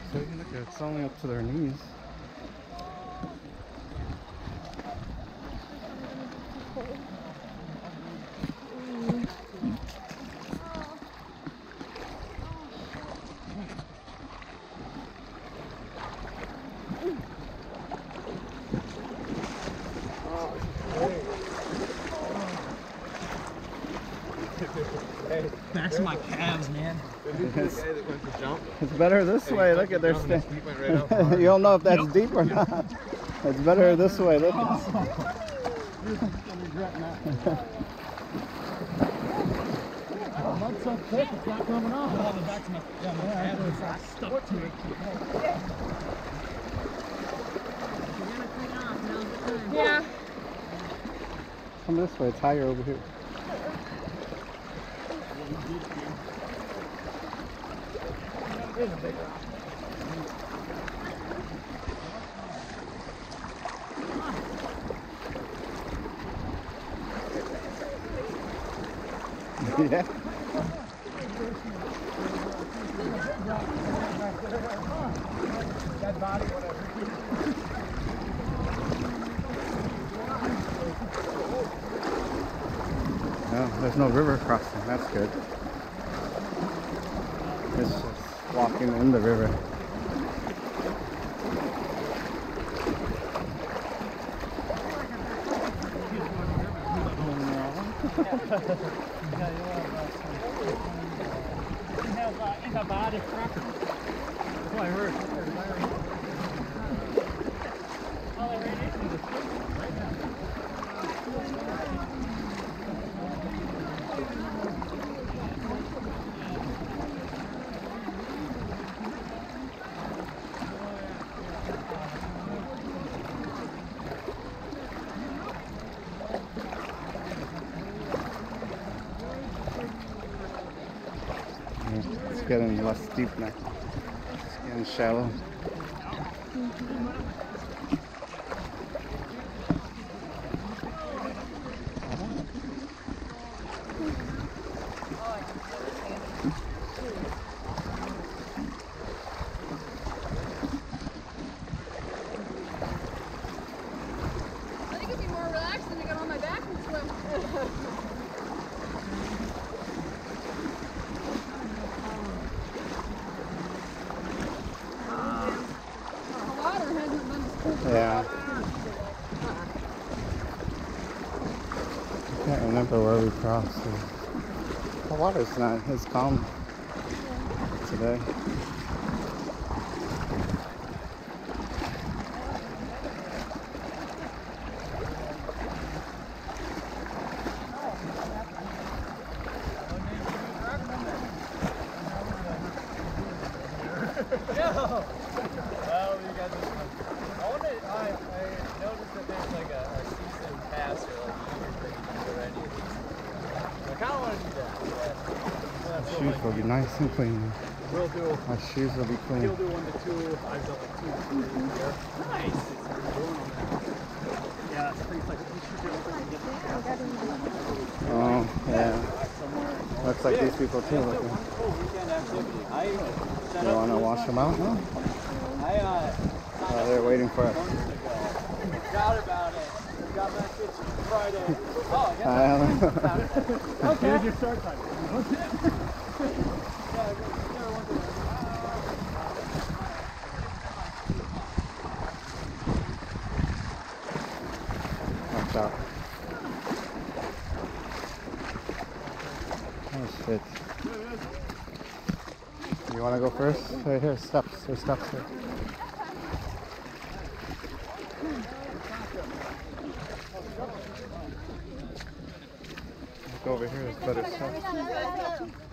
So look, it's only up to their knees. Back to my calves, man. It's better this way. Look at their stand. You don't know if that's deep or not. It's better this way. Look. I'm not so thick, it's not coming off. Oh, the back to my calves are stuck to it. Yeah. Come this way. It's higher over here. There's a big rock. Yeah. Dead body, whatever. No, there's no river crossing. That's good. It's just walking in the river. Antibiotic practice. That's what I heard. Oh, they're right into the foot right now. It's getting less deep now. It's getting shallow. I think it'd be more relaxed than to get on my back and swim. Yeah. I can't remember where we crossed. The water's not as calm today. Well, you got this one. I noticed that there's like a season pass or like a year thing for any of these. I kind of want to do that. My shoes will be nice and clean. We'll do. My shoes will be clean. He'll do 1 to 2. I've done like 2 to 3 here. Nice. Yeah, it's pretty like you should do it. Oh, yeah. Looks like these people too. Look. Wonderful weekend activity. You want to wash them out now? Oh, they're waiting for us. Forgot about it. Got back kitchen Friday. Oh, I don't know. Okay. Here's your start time. Watch out. Oh shit. You want to go first? Right here, steps. There's steps here. Go over here, it's better steps.